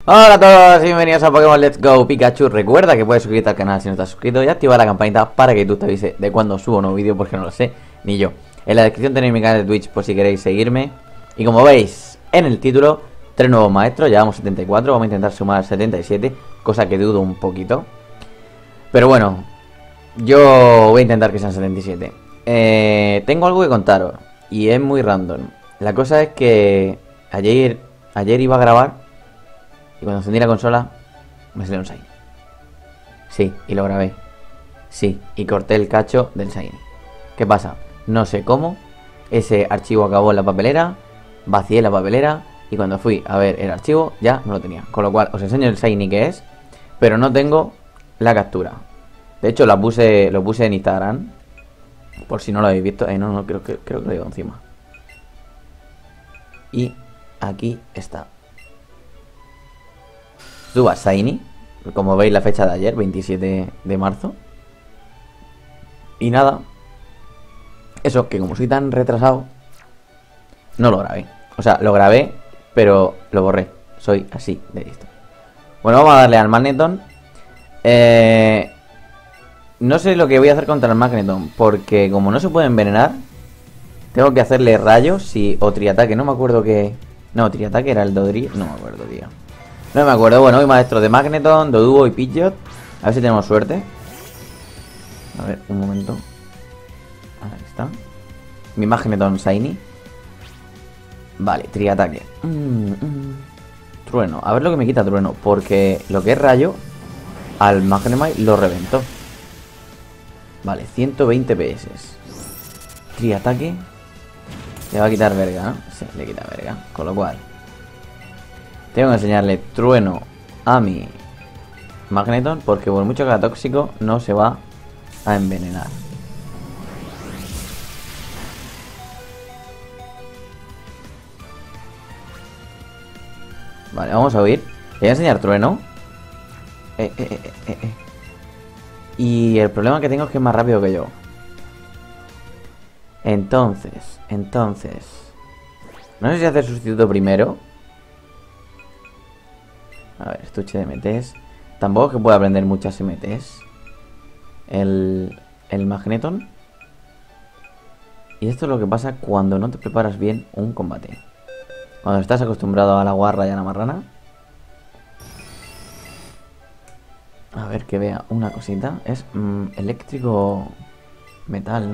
Hola a todos y bienvenidos a Pokémon Let's Go Pikachu. Recuerda que puedes suscribirte al canal si no estás suscrito y activar la campanita para que tú te avise de cuando subo un nuevo vídeo, porque no lo sé ni yo. En la descripción tenéis mi canal de Twitch por si queréis seguirme. Y como veis en el título, 3 nuevos maestros, llevamos 74, vamos a intentar sumar 77, cosa que dudo un poquito. Pero bueno, yo voy a intentar que sean 77. Tengo algo que contaros y es muy random. La cosa es que ayer iba a grabar y cuando encendí la consola me salió un Shiny. Sí, y lo grabé. Sí, y corté el cacho del Shiny. ¿Qué pasa? No sé cómo. Ese archivo acabó en la papelera. Vacié la papelera. Y cuando fui a ver el archivo ya no lo tenía. Con lo cual os enseño el Shiny que es. Pero no tengo la captura. De hecho lo puse en Instagram. Por si no lo habéis visto. No, creo que lo llevo encima. Y aquí está. Suba Shiny, como veis la fecha de ayer, 27 de marzo. Y nada, eso, que como soy tan retrasado, no lo grabé. O sea, lo grabé, pero lo borré. Soy así de listo. Bueno, vamos a darle al Magneton. No sé lo que voy a hacer contra el Magneton, porque como no se puede envenenar, tengo que hacerle rayos o triataque. No me acuerdo que... No, triataque era el Dodri. No me acuerdo, tío. No me acuerdo. Bueno, hoy maestro de Magneton, Doduo y Pidgeot. A ver si tenemos suerte. A ver, un momento. Ahí está. Mi Magneton Shiny. Vale, triataque. Trueno. A ver lo que me quita trueno. Porque lo que es rayo, al Magnemite lo reventó. Vale, 120 PS. Triataque. Le va a quitar verga, ¿no? Sí, le quita verga. Con lo cual tengo que enseñarle trueno a mi Magneton, porque por mucho que sea tóxico no se va a envenenar. Vale, vamos a huir. Le voy a enseñar trueno. Y el problema que tengo es que es más rápido que yo. Entonces no sé si hacer sustituto primero. A ver, estuche de MTs. Tampoco es que pueda aprender muchas MTs el Magneton. Y esto es lo que pasa cuando no te preparas bien un combate. Cuando estás acostumbrado a la guarra y a la marrana. A ver que vea una cosita. Es eléctrico metal, ¿no?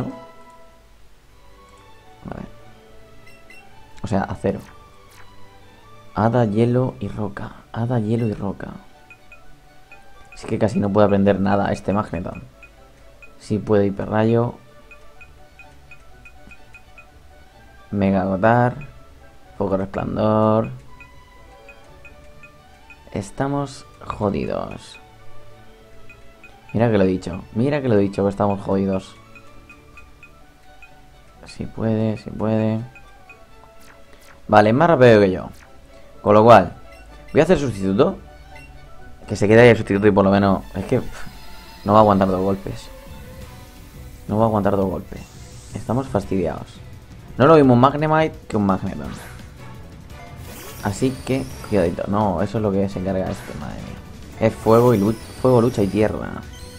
A ver. O sea, acero. Hada, hielo y roca. Hada, hielo y roca. Es que casi no puede aprender nada este Magneton. Sí puede hiperrayo. Mega agotar. Fuego resplandor. Estamos jodidos. Mira que lo he dicho. Mira que lo he dicho, que estamos jodidos. Si puede, si puede. Vale, es más rápido que yo. Con lo cual, voy a hacer sustituto. Que se quede ahí el sustituto y por lo menos... Es que no va a aguantar dos golpes. No va a aguantar dos golpes. Estamos fastidiados. No lo mismo un Magnemite que un Magneton. Así que, cuidadito. No, eso es lo que se encarga este, madre mía. Es fuego y fuego, lucha y tierra.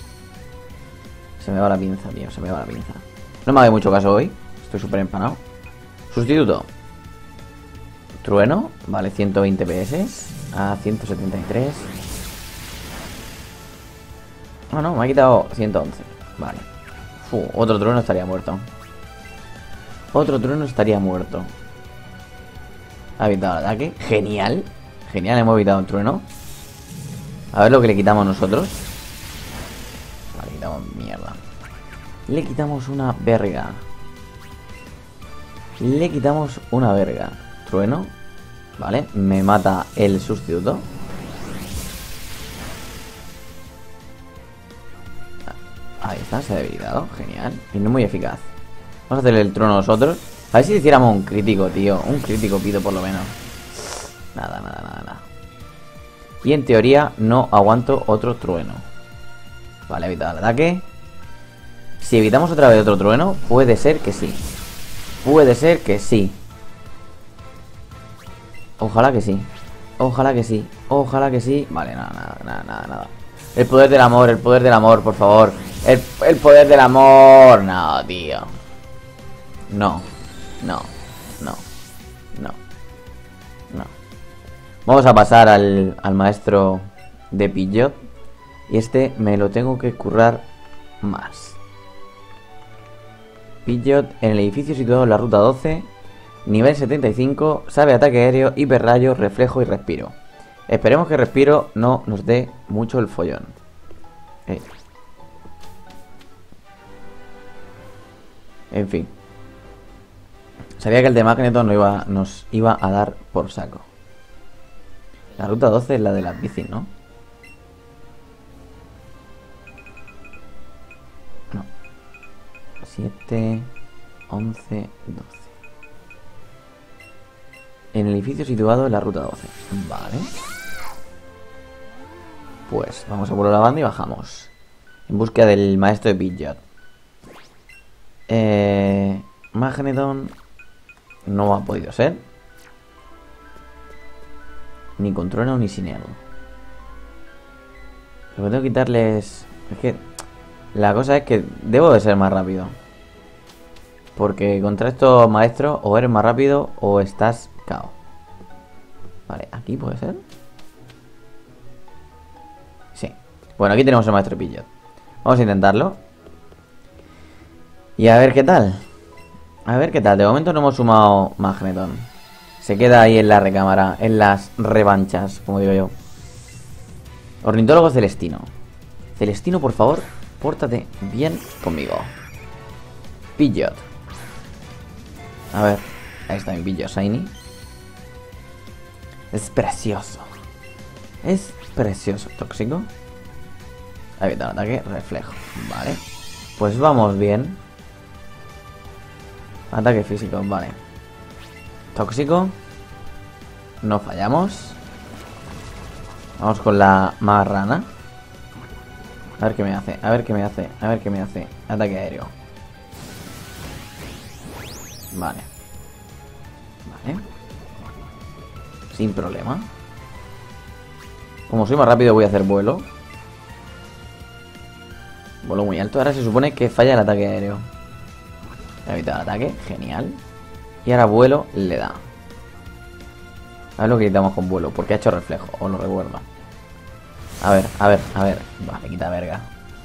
Se me va la pinza, tío. Se me va la pinza. No me haga mucho caso hoy. Estoy súper empanado. Sustituto. Trueno, vale, 120 PS a 173. Ah, no, me ha quitado 111. Vale. Otro trueno estaría muerto. Otro trueno estaría muerto. Ha evitado el ataque. Genial. Genial, hemos evitado un trueno. A ver lo que le quitamos nosotros. Vale, quitamos mierda. Le quitamos una verga. Le quitamos una verga. Trueno. Vale, me mata el sustituto. Ahí está, se ha debilitado. Genial. Y no es muy eficaz. Vamos a hacerle el trueno a nosotros. A ver si hiciéramos un crítico, tío. Un crítico pido por lo menos. Nada. Y en teoría no aguanto otro trueno. Vale, he evitado el ataque. Si evitamos otra vez otro trueno, puede ser que sí. Puede ser que sí. Ojalá que sí. Ojalá que sí. Ojalá que sí. Vale, nada. El poder del amor, por favor. El poder del amor. No, tío. No. Vamos a pasar al maestro de Pidgeot. Y este me lo tengo que currar más. Pidgeot en el edificio situado en la ruta 12. Nivel 75. Sabe ataque aéreo, hiperrayo, reflejo y respiro. Esperemos que respiro no nos dé mucho el follón. En fin. Sabía que el de Magneton nos iba a dar por saco. La ruta 12 es la de las bicis, ¿no? No. 7, 11, 12. En el edificio situado en la ruta 12. Vale. Pues vamos a por la banda y bajamos. En búsqueda del maestro de Pidgeot. Magneton no ha podido ser. Ni con trueno ni sin ego. Lo que tengo que quitarles... Es que... La cosa es que debo de ser más rápido. Porque contra estos maestros o eres más rápido o estás cao. Vale, aquí puede ser. Sí. Bueno, aquí tenemos el maestro Pidgeot. Vamos a intentarlo. Y a ver qué tal. A ver qué tal. De momento no hemos sumado Magneton. Se queda ahí en la recámara. En las revanchas, como digo yo. Ornitólogo Celestino. Celestino, por favor, pórtate bien conmigo. Pidgeot. A ver. Ahí está mi Pidgeot Shiny. Es precioso. Es precioso. Tóxico. Evitar ataque. Reflejo. Vale. Pues vamos bien. Ataque físico. Vale. Tóxico. No fallamos. Vamos con la marrana. A ver qué me hace. A ver qué me hace. A ver qué me hace. Ataque aéreo. Vale. Vale. Sin problema. Como soy más rápido voy a hacer vuelo. Vuelo muy alto. Ahora se supone que falla el ataque aéreo. Evitar el ataque. Genial. Y ahora vuelo le da. A ver lo que quitamos con vuelo. Porque ha hecho reflejo. Os lo recuerdo. A ver. Vale, quita verga.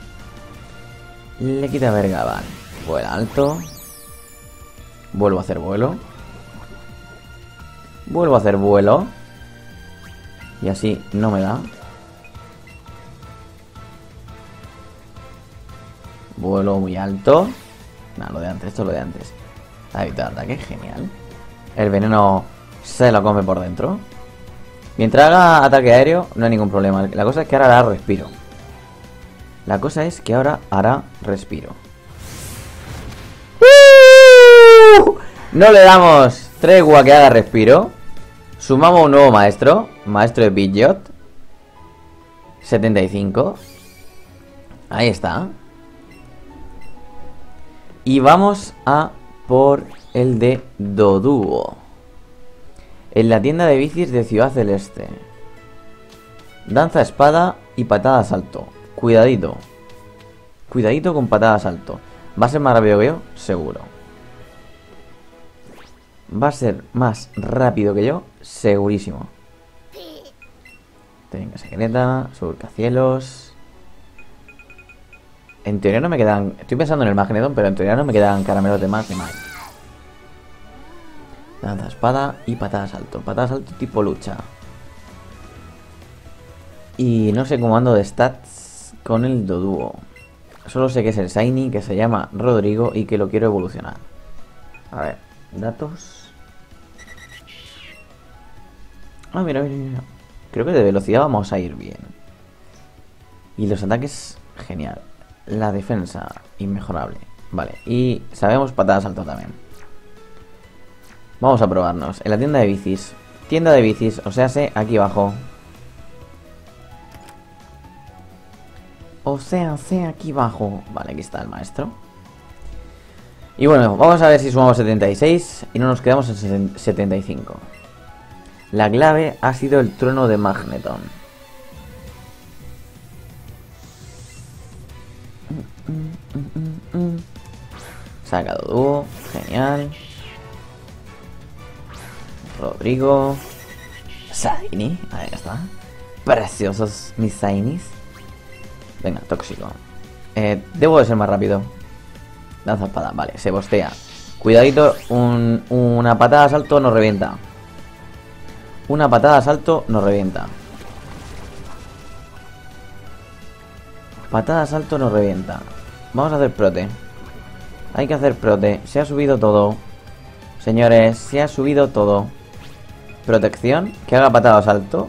Le quita verga, vale. Vuela alto. Vuelvo a hacer vuelo. Vuelvo a hacer vuelo. Y así no me da. Vuelo muy alto. Nada, lo de antes, esto es lo de antes. Ha evitado ataque, genial. El veneno se lo come por dentro. Mientras haga ataque aéreo, no hay ningún problema. La cosa es que ahora hará respiro. La cosa es que ahora hará respiro. No le damos tregua que haga respiro. Sumamos un nuevo maestro. Maestro de Pidgeot 75. Ahí está. Y vamos a por el de Doduo. En la tienda de bicis de Ciudad Celeste. Danza espada y patada salto. Cuidadito. Cuidadito con patada salto. ¿Va a ser más rápido que yo? Seguro. Va a ser más rápido que yo. Segurísimo. Técnica secreta. Surcacielos. En teoría no me quedan... Estoy pensando en el Magneton, pero en teoría no me quedan caramelos de más ni más. Lanza espada y patada salto. Patada salto tipo lucha. Y no sé cómo ando de stats con el Doduo. Solo sé que es el Shiny, que se llama Rodrigo y que lo quiero evolucionar. A ver, datos. Ah, mira. Creo que de velocidad vamos a ir bien. Y los ataques, genial. La defensa, inmejorable. Vale, y sabemos patada salto también. Vamos a probarnos. En la tienda de bicis. Tienda de bicis, o sea, aquí abajo. O sea, aquí abajo. Vale, aquí está el maestro. Y bueno, vamos a ver si sumamos 76 y no nos quedamos en 75. La clave ha sido el trono de Magneton. Sacado dúo, genial. Rodrigo. Shiny, ahí está. Preciosos mis Shinies. Venga, tóxico. Debo de ser más rápido. Lanza espada, vale, se bostea. Cuidadito, una patada de salto nos revienta. Una patada de salto nos revienta. Patada de salto nos revienta. Vamos a hacer prote. Hay que hacer prote. Se ha subido todo. Señores, se ha subido todo. Protección. Que haga patada de salto.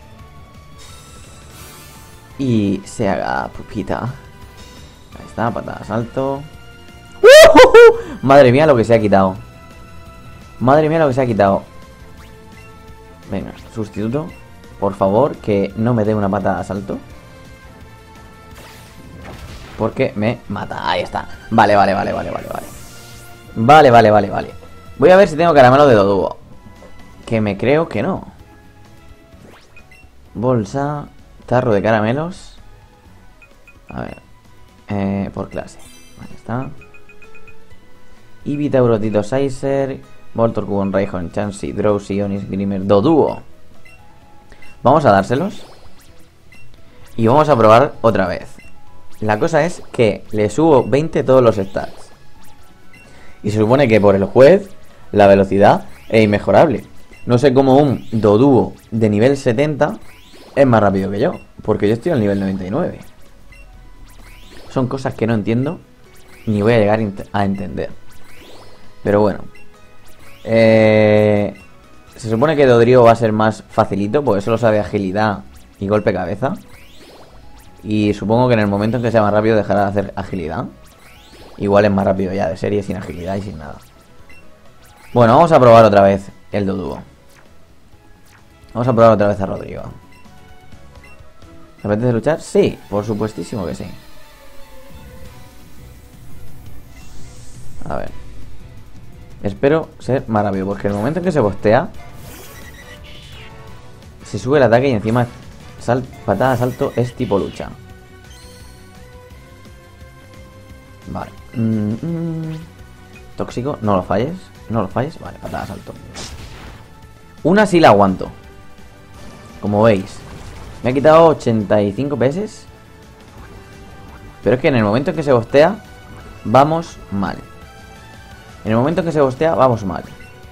Y se haga pupita. Ahí está, patada de salto. Madre mía lo que se ha quitado. Madre mía lo que se ha quitado. Venga, sustituto. Por favor, que no me dé una patada de salto. Porque me mata, ahí está. Vale. Vale. Voy a ver si tengo caramelo de Doduo. Que me creo que no. Bolsa. Tarro de caramelos. A ver. Por clase. Ahí está. Ibita, Eurotito, Sizer, Voltor, Cubon, Raihon, Chansey, Drowsy, Onis, Grimer, Doduo. Vamos a dárselos. Y vamos a probar otra vez. La cosa es que le subo 20 todos los stats. Y se supone que por el juez la velocidad es inmejorable. No sé cómo un Doduo de nivel 70 es más rápido que yo, porque yo estoy al nivel 99. Son cosas que no entiendo ni voy a llegar a entender. Pero bueno, se supone que Dodrio va a ser más facilito, porque solo sabe agilidad y golpe cabeza. Y supongo que en el momento en que sea más rápido dejará de hacer agilidad. Igual es más rápido ya de serie, sin agilidad y sin nada. Bueno, vamos a probar otra vez el Doduo. Vamos a probar otra vez a Rodrigo. ¿Te apetece luchar? Sí, por supuestísimo que sí. A ver. Espero ser más rápido, porque en el momento en que se postea se sube el ataque y encima patada de salto es tipo lucha. Vale. Tóxico, no lo falles. No lo falles, vale, patada de salto. Una sí la aguanto. Como veis, me ha quitado 85 PS. Pero es que en el momento en que se postea vamos mal. En el momento en que se postea vamos mal.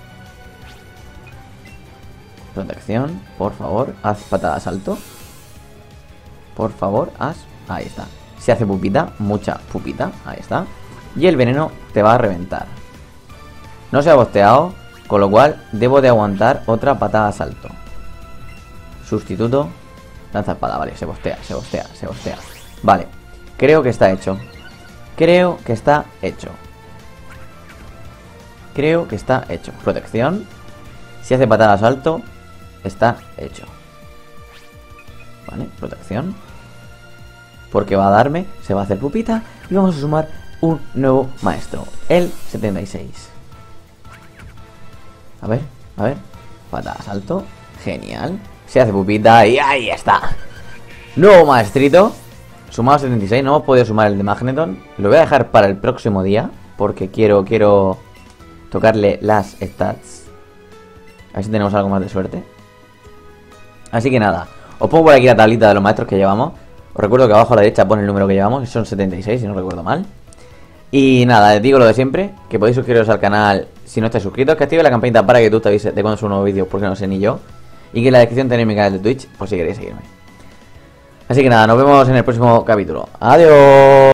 Protección, por favor, haz patada de salto. Por favor, haz... Ahí está. Se hace pupita, mucha pupita. Ahí está. Y el veneno te va a reventar. No se ha bosteado, con lo cual debo de aguantar otra patada de salto. Sustituto. Lanza espada, vale, se bostea. Vale, creo que está hecho. Creo que está hecho. Protección. Si hace patada de salto, está hecho. Vale, protección. Porque va a darme, se va a hacer pupita y vamos a sumar un nuevo maestro, el 76. A ver. Patada de salto. Genial. Se hace pupita y ahí está. Nuevo maestrito. Sumado 76. No hemos podido sumar el de Magneton. Lo voy a dejar para el próximo día, porque quiero tocarle las stats. A ver si tenemos algo más de suerte. Así que nada, os pongo por aquí la tablita de los maestros que llevamos. Os recuerdo que abajo a la derecha pone el número que llevamos, son 76 si no recuerdo mal. Y nada, les digo lo de siempre, que podéis suscribiros al canal si no estáis suscritos, que active la campanita para que tú te avises de cuando subo nuevos vídeos, porque no sé ni yo. Y que en la descripción tenéis mi canal de Twitch, por si queréis seguirme. Así que nada, nos vemos en el próximo capítulo. ¡Adiós!